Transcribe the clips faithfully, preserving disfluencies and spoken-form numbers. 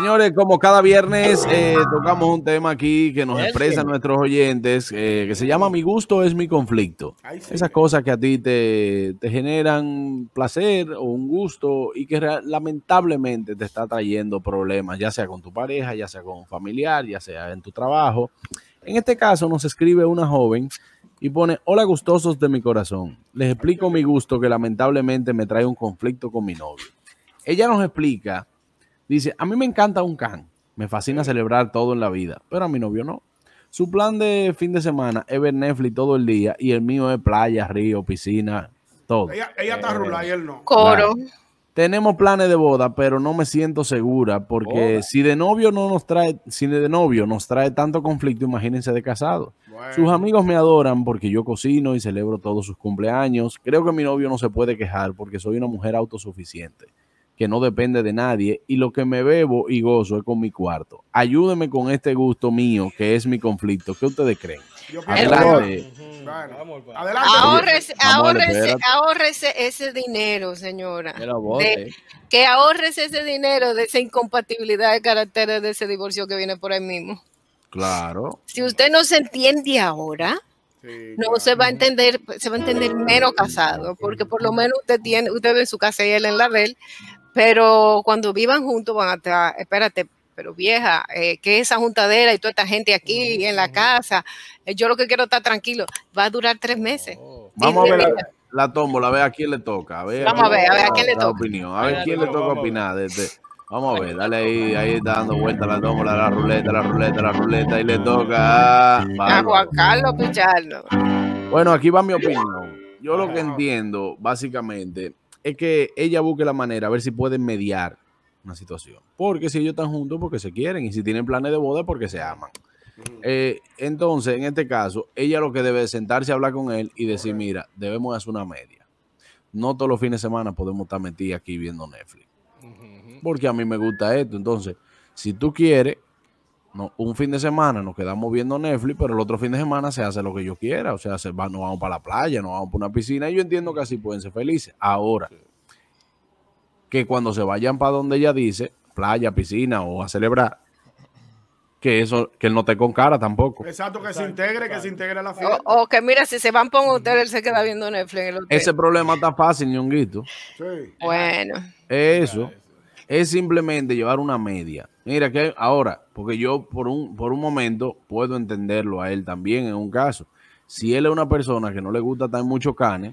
Señores, como cada viernes eh, tocamos un tema aquí que nos expresan nuestros oyentes, eh, que se llama Mi gusto es mi conflicto. Esas cosas que a ti te, te generan placer o un gusto y que lamentablemente te está trayendo problemas, ya sea con tu pareja, ya sea con un familiar, ya sea en tu trabajo. En este caso nos escribe una joven y pone: hola gustosos de mi corazón, les explico mi gusto que lamentablemente me trae un conflicto con mi novio. Ella nos explica. Dice, a mí me encanta un can, me fascina celebrar todo en la vida, pero a mi novio no. Su plan de fin de semana es ver Netflix todo el día y el mío es playa, río, piscina, todo. Ella, ella está eh, rulada y él no. Coro. Claro. Tenemos planes de boda, pero no me siento segura porque boda. si de novio no nos trae, si de novio nos trae tanto conflicto, imagínense de casado. Bueno. Sus amigos me adoran porque yo cocino y celebro todos sus cumpleaños. Creo que mi novio no se puede quejar porque soy una mujer autosuficiente, que no depende de nadie, y lo que me bebo y gozo es con mi cuarto. Ayúdeme con este gusto mío, que es mi conflicto. ¿Qué ustedes creen? Adelante. Adelante. Ahórrese, ahórrese, ahórrese ese dinero, señora. De, que ahórrese ese dinero de esa incompatibilidad de caracteres de ese divorcio que viene por ahí mismo. Claro. Si usted no se entiende ahora, sí, no claro. se va a entender, se va a entender menos casado, porque por lo menos usted tiene, usted ve en su casa y él en la de él. Pero cuando vivan juntos van a estar, espérate, pero vieja, eh, que esa juntadera y toda esta gente aquí uh-huh. en la casa, eh, yo lo que quiero es estar tranquilo, va a durar tres meses. Oh. Vamos y, a ver la, la tómbola, a ver a quién le toca. A ver, vamos a ver, a ver a quién le toca. Opinión. A ver quién le toca opinar de este. Vamos a ver, dale ahí, ahí está dando vuelta la tómbola, la ruleta, la ruleta, la ruleta, y le toca a, a Juan Carlos Pichardo. Bueno, aquí va mi opinión. Yo lo que entiendo, básicamente, es que ella busque la manera a ver si pueden mediar una situación. Porque si ellos están juntos, porque se quieren. Y si tienen planes de boda, porque se aman. Uh-huh. eh, entonces, en este caso, ella lo que debe es sentarse a hablar con él y decir, okay, mira, debemos hacer una media. No todos los fines de semana podemos estar metidos aquí viendo Netflix. Uh-huh. Porque a mí me gusta esto. Entonces, si tú quieres, no, un fin de semana nos quedamos viendo Netflix, pero el otro fin de semana se hace lo que yo quiera. O sea, se va, nos vamos para la playa, nos vamos para una piscina. Y yo entiendo que así pueden ser felices. Ahora, que cuando se vayan para donde ella dice, playa, piscina o a celebrar, que eso, que él no esté con cara tampoco. Exacto, que Exacto. se integre, Exacto. que se integre a la fiesta. O, o que mira, si se van por un hotel, él se queda viendo Netflix en el hotel. Ese problema está fácil, ñonguito. Sí. Bueno. Eso es simplemente llevar una media. Mira que ahora, porque yo por un, por un momento puedo entenderlo a él también en un caso. Si él es una persona que no le gusta estar mucho cane,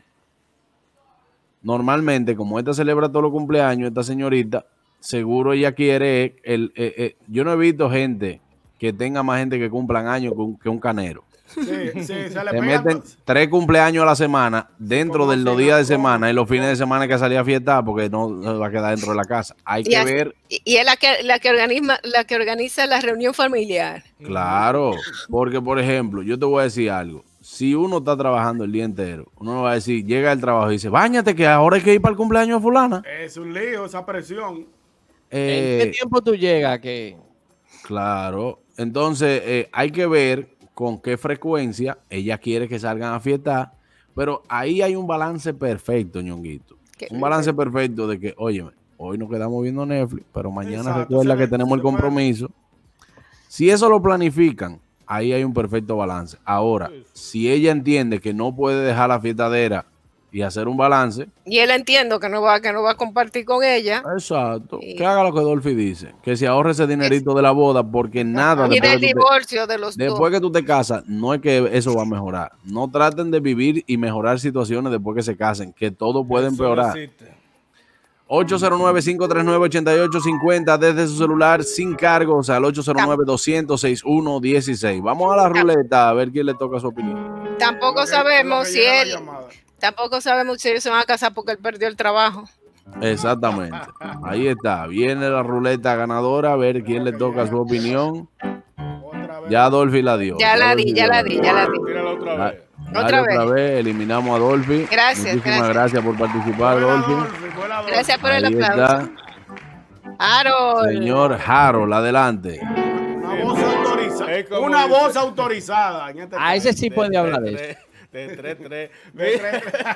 normalmente, como esta celebra todos los cumpleaños, esta señorita, seguro ella quiere, el, eh, eh, yo no he visto gente que tenga más gente que cumplan años que un, que un canero. Sí, sí, se le Te meten tres cumpleaños a la semana dentro de los días de semana y los fines de semana hay que salir a fiestar porque no, no va a quedar dentro de la casa. Hay y que así, ver. Y es la que, la, que organiza, la que organiza la reunión familiar. Claro, porque por ejemplo, yo te voy a decir algo. Si uno está trabajando el día entero, uno no va a decir, llega al trabajo y dice, báñate que ahora hay que ir para el cumpleaños de fulana. Es un lío, esa presión. Eh, ¿En qué tiempo tú llegas? Que... Claro, entonces eh, hay que ver con qué frecuencia ella quiere que salgan a fiestar, pero ahí hay un balance perfecto, ñonguito. Un balance perfecto de que, óyeme, hoy nos quedamos viendo Netflix, pero mañana Exacto, recuerda que tenemos el compromiso. Si eso lo planifican, ahí hay un perfecto balance. Ahora, si ella entiende que no puede dejar la fiestadera y hacer un balance. Y él entiende que no va, que no va a compartir con ella. Exacto. Y... que haga lo que Dolphy dice. Que se ahorre ese dinerito es... de la boda, porque nada. Y del divorcio te, de los Después dos. que tú te casas, no es que eso va a mejorar. No traten de vivir y mejorar situaciones después que se casen, que todo puede empeorar. ocho cero nueve, cinco tres nueve, ocho ocho cinco cero desde su celular sin cargos al ocho cero nueve, doscientos, sesenta y uno dieciséis. Vamos a la ruleta a ver quién le toca su opinión. Tampoco que, sabemos si él tampoco sabemos si ellos se van a casar porque él perdió el trabajo. Exactamente. Ahí está. Viene la ruleta ganadora a ver quién le toca su opinión. Ya Dolphy la dio. Ya la di, ya la di, ya la di. Otra vez. Otra vez. Otra vez eliminamos a Dolphy. Gracias. Muchísimas gracias. gracias por participar, Dolphy. Gracias por el Ahí aplauso. Está. Harold. Señor Harold, adelante. Una voz autorizada. Una voz autorizada. A ese sí puede hablar de eso. De tres tres. De tres tres.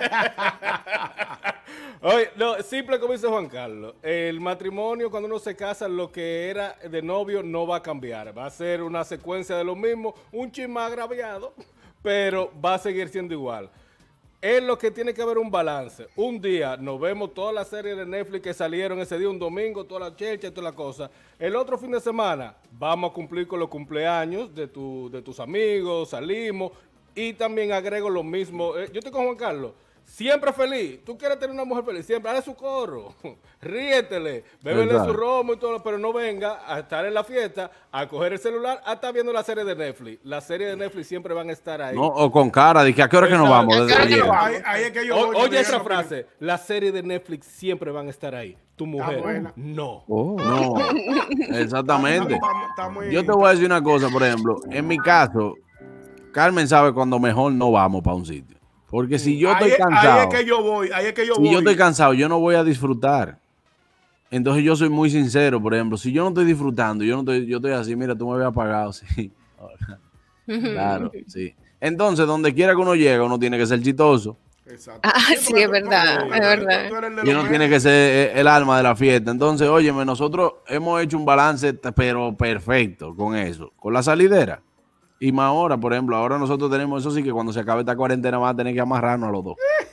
Oye, no, simple como dice Juan Carlos. El matrimonio, cuando uno se casa, lo que era de novio no va a cambiar. Va a ser una secuencia de lo mismo, un chin más agraviado, pero va a seguir siendo igual. Es lo que tiene que haber un balance. Un día nos vemos todas las series de Netflix que salieron ese día, un domingo, toda la chercha, toda la cosa. El otro fin de semana vamos a cumplir con los cumpleaños de, tu, de tus amigos, salimos y también agrego lo mismo. Eh, yo estoy con Juan Carlos. Siempre feliz. Tú quieres tener una mujer feliz. Siempre. Dale su coro. Ríetele. Bébele su romo y todo. Pero no venga a estar en la fiesta, a coger el celular, a estar viendo la serie de Netflix. Las series de Netflix siempre van a estar ahí. No, o con cara. Dije, ¿a qué hora que nos vamos? Desde ayer. Ahí, ahí es que yo O, voy, oye yo esa no frase. Las series de Netflix siempre van a estar ahí. Tu mujer. buena. No. No, exactamente. Está- está- está muy- Yo te voy a decir una cosa, por ejemplo. En mi caso, Carmen sabe cuando mejor no vamos para un sitio. Porque si yo estoy ahí, cansado, ahí es que yo voy, ahí es que yo si voy. yo estoy cansado, yo no voy a disfrutar. Entonces yo soy muy sincero, por ejemplo, si yo no estoy disfrutando, yo no estoy, yo estoy así, mira, tú me habías apagado, sí. Claro, sí. Entonces, donde quiera que uno llegue, uno tiene que ser chistoso. Exacto. Ah, sí, porque es tú- verdad, tú- es tú- verdad. tú eres el de Y los uno medios. tiene que ser el alma de la fiesta. Entonces, óyeme, nosotros hemos hecho un balance, pero perfecto con eso, con la salidera. Y más ahora, por ejemplo, ahora nosotros tenemos eso sí que cuando se acabe esta cuarentena van a tener que amarrarnos a los dos.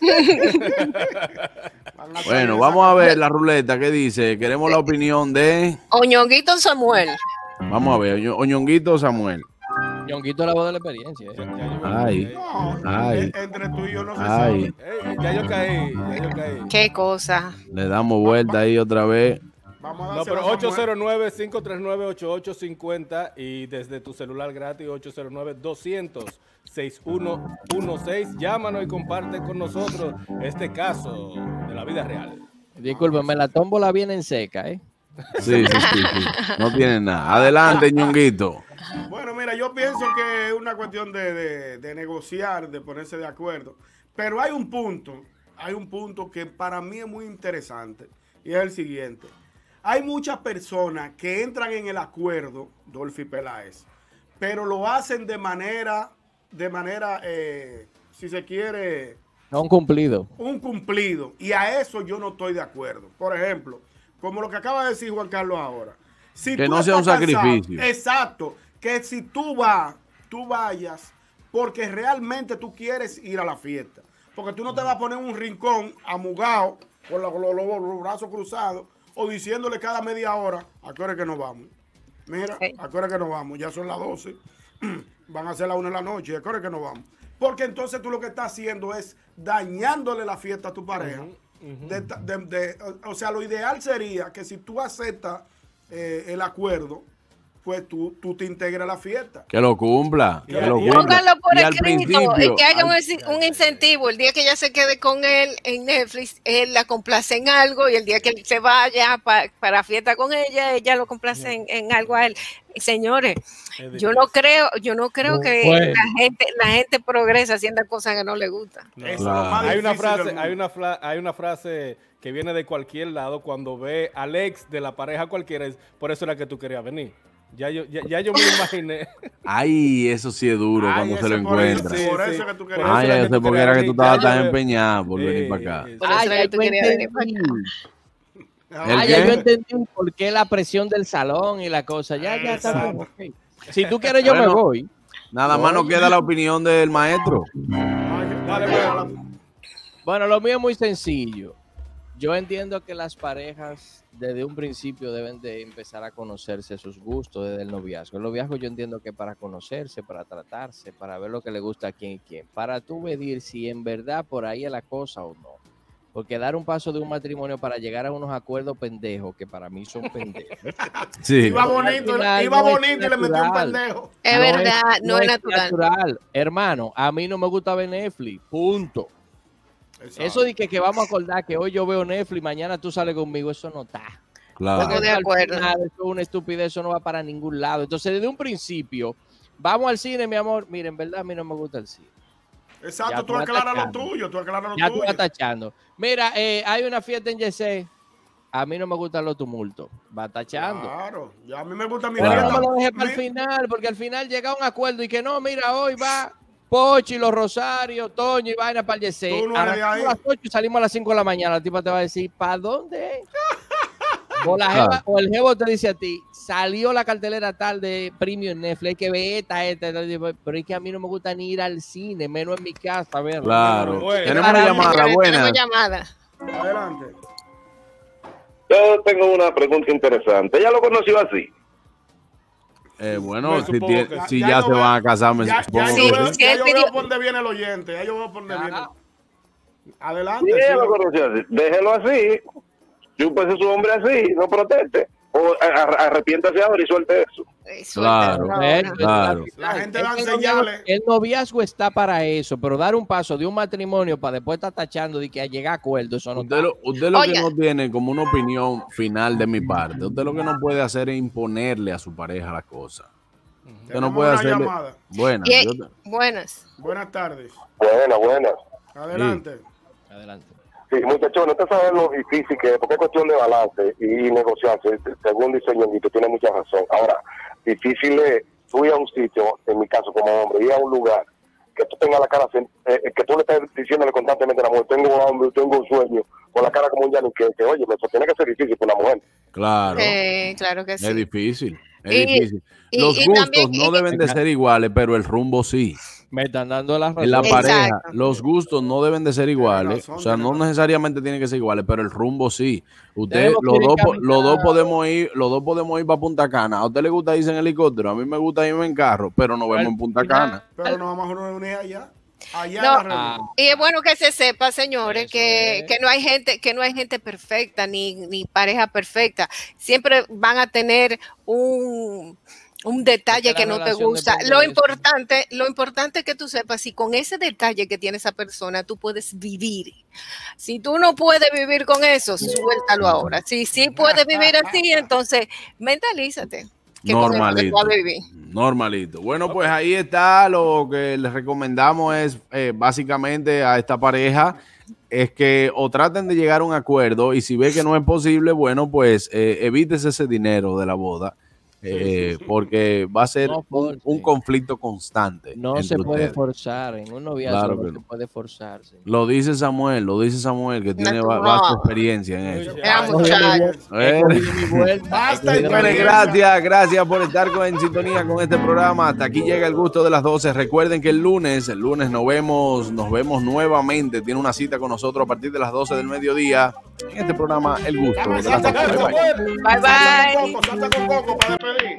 Bueno, vamos a ver la ruleta que dice. Queremos la opinión de... Oñonguito Samuel. Vamos a ver, Oño- Oñonguito Samuel. Ñonguito la voz de la experiencia. Ya- ¿eh? ya yo me Ay. fui, No, Ay. en- entre tú y yo no se Ay, sabe. Ey, ya yo caí, ya yo caí. Qué cosa. le damos vuelta ahí otra vez. Vamos a No, dársela pero a Samuel. ocho cero nueve, cinco tres nueve, ocho ocho cinco cero y desde tu celular gratis ocho cero nueve, doscientos, sesenta y uno dieciséis. Llámanos y comparte con nosotros este caso de la vida real. Discúlpeme, la tómbola viene en seca, ¿eh? Sí, sí, sí, sí. No tiene nada. Adelante, Ñonguito. Bueno, mira, yo pienso que es una cuestión de, de- de negociar, de ponerse de acuerdo. Pero hay un punto, hay un punto que para mí es muy interesante y es el siguiente. Hay muchas personas que entran en el acuerdo, Dolphy Peláez, pero lo hacen de manera, de manera, eh, si se quiere, No un cumplido. un cumplido. Y a eso yo no estoy de acuerdo. Por ejemplo, como lo que acaba de decir Juan Carlos ahora. Si Que tú no sea un estás cansado- sacrificio. Exacto. Que si tú vas, tú vayas porque realmente tú quieres ir a la fiesta. Porque tú no te vas a poner en un rincón amugado con los, los- los- los brazos cruzados o diciéndole cada media hora a qué hora que nos vamos. Mira, Sí. a qué hora que nos vamos. Ya son las doce. Van a ser las una de la noche. ¿A qué hora que nos vamos? Porque entonces tú lo que estás haciendo es dañándole la fiesta a tu pareja. De- de- de- o o sea, lo ideal sería que si tú aceptas eh, el acuerdo, pues tú, tú te integres a la fiesta. Que lo cumpla. Que lo Y- cumpla. Póngalo por Y al escrito y principio, que haga un, al- inci- un incentivo. El día que ella se quede con él en Netflix, él la complace en algo y el día que él se vaya pa- para fiesta con ella, ella lo complace en, en algo a él. Señores, Es yo no creo, yo no creo que Bueno. la gente, la gente progresa haciendo cosas que no le gustan. No. Eso es Claro. lo más Hay una difícil del frase, mundo. hay una fra- hay una frase que viene de cualquier lado cuando ve al ex de la pareja cualquiera, es, por eso era que tú querías venir. Ya yo, ya, ya yo me imaginé. Ay, eso sí es duro Ay, cuando se lo ese por eso, encuentra. Sí, por sí. eso que tú Por querías. eso Ay, era ya que sé tú porque querías era que tú venir. estabas Ya tan yo veo- empeñado por venir Sí, para acá. sí. Por eso Ay, era que ya tú yo querías venir para entendí. ¿El Ah, ya qué? yo entendí por qué la presión del salón y la cosa. Ya, ya está bien. Ok. Si tú quieres, yo Bueno. me voy. Nada más nos queda la opinión del maestro. Ay, Dale, dale, pues. Bueno, lo mío es muy sencillo. Yo entiendo que las parejas desde un principio deben de empezar a conocerse sus gustos desde el noviazgo. El noviazgo yo entiendo que para conocerse, para tratarse, para ver lo que le gusta a quién y quién. Para tú medir si en verdad por ahí es la cosa o no. Porque dar un paso de un matrimonio para llegar a unos acuerdos pendejos, que para mí son pendejos. Sí. Iba bonito, Al final iba no es bonito y le metió un natural. pendejo. Es verdad, no es natural. Hermano, a mí no me gusta ver Netflix, punto. Exacto. Eso de que, que vamos a acordar que hoy yo veo Netflix, mañana tú sales conmigo, eso no está. Claro. Estamos de Al acuerdo. final, eso es una estupidez, eso no va para ningún lado. Entonces, desde un principio, vamos al cine, mi amor. Miren, en verdad, a mí no me gusta el cine. Exacto, Ya tú tú aclaras lo atacando. tuyo, tú aclaras lo Ya tú tuyo. vas tachando. Mira, eh, hay una fiesta en Yesé. A mí no me gustan los tumultos. Va tachando. Claro, ya a mí me gusta mi Pero Claro. no me lo dejé fiesta. para el Mi- final, porque al final llega un acuerdo y que no, mira, hoy va Pochi, los Rosarios, Toño y vaina para el Yesé. Tú no A eres de ahí. las ocho y salimos a las cinco de la mañana. La tipa te va a decir, ¿para dónde? O, la Claro. jeva- o el jevo te dice a ti, salió la cartelera tal de Premium Netflix, hay que ver esta, esta, esta. Pero es que a mí no me gusta ni ir al cine, menos en mi casa, a verlo. Claro. Bueno. Tenemos una Para- llamada Señores, buena. tenemos llamada. Adelante. Yo tengo una pregunta interesante. ¿Ella lo conoció así? Eh, bueno, Me si, supongo tie- que si Ya- ya, ya se yo van veo- a casar, me Ya, supongo ya que yo Sí, veo, sí. sí, ya él yo pidió- veo por dónde viene el oyente. Ya yo veo por dónde viene. Adelante. Si ella sí. lo conoció así, déjelo así. Chúpese su hombre así, no proteste. O ar- arrepiéntase ahora y suelte eso. Eh, Claro. suéltalo ahora. Eso es Claro. La gente Es da que el señales. noviazgo- El noviazgo está para eso, pero dar un paso de un matrimonio para después estar tachando de que a llegar a acuerdo, eso no Usted está. lo, usted lo que Oye. no tiene como una opinión final de mi parte. Usted lo que no puede hacer es imponerle a su pareja la cosa. Usted no Tenemos puede una hacerle. llamada. Buenas. Y- yo te- buenas. Buenas tardes. Buena, buena. Adelante. Adelante. Sí, muchachos, no te sabes lo difícil que es, porque es cuestión de balance y, y negociarse. Según dice Ñonguito, tiene mucha razón. Ahora, difícil es tú ir a un sitio, en mi caso como hombre, ir a un lugar que tú tengas la cara, sen- eh, que tú le estés diciéndole constantemente a la mujer, tengo hambre, tengo un sueño, con la cara como un llano, que, que oye, eso tiene que ser difícil para una mujer. Claro. Eh, claro que sí. Es difícil. Es Y- difícil. y- Los y gustos también- no y- deben de ser iguales, pero el rumbo sí. Me están dando la razón. En la Exacto. pareja, los gustos no deben de ser iguales. razón, O sea, tiene no razón. necesariamente tienen que ser iguales, pero el rumbo sí. Usted, Tenemos los que ir dos, po- los dos encaminados. podemos ir, los dos podemos ir para Punta Cana. A usted le gusta irse en helicóptero, a mí me gusta irme en carro, pero nos vemos en Punta Cana. Pero nos vamos a reunir allá. Allá No. en la reunión. Y es bueno que se sepa, señores, Eso que, es. que no hay gente, que no hay gente perfecta, ni, ni pareja perfecta. Siempre van a tener un, un detalle Es que que la no te relación gusta. depende Lo de eso. importante, lo importante es que tú sepas si con ese detalle que tiene esa persona tú puedes vivir. Si tú no puedes vivir con eso, suéltalo ahora. Si sí puedes vivir así, entonces mentalízate. Que con eso tú Normalito. vas a vivir. Normalito. Bueno, pues ahí está. Lo que les recomendamos es eh, básicamente a esta pareja es que o traten de llegar a un acuerdo y si ve que no es posible, bueno, pues eh, evítese ese dinero de la boda. eh, porque va a ser No un, force. un conflicto constante. No entre se puede ustedes. forzar. En un noviazgo Claro no que se no. puede forzarse. Lo dice Samuel, lo dice Samuel, que tiene va- Natural. vasta experiencia en eso. Era Ay, muchacho. Eh, He cogido mi vuelta. Basta, He cogido mi Señores, Experiencia. gracias, gracias por estar con- en sintonía con este programa. Hasta aquí llega el gusto de las doce. Recuerden que el lunes, el lunes nos vemos, nos vemos nuevamente. Tiene una cita con nosotros a partir de las doce del mediodía en este programa El Gusto Dame, de las salta doce. con Bye, bye. Coco. Bye, Salta bye. con Coco, salta con Coco para despedir.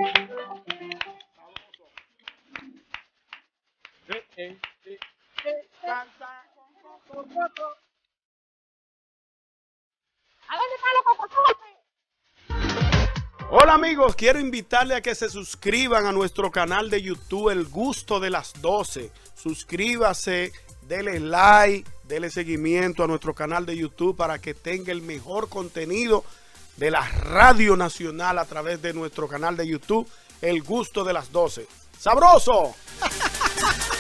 Hola amigos, quiero invitarle a que se suscriban a nuestro canal de YouTube El Gusto de las doce. Suscríbase, dele like, dele seguimiento a nuestro canal de YouTube para que tenga el mejor contenido de la Radio Nacional a través de nuestro canal de YouTube El Gusto de las doce. ¡Sabroso!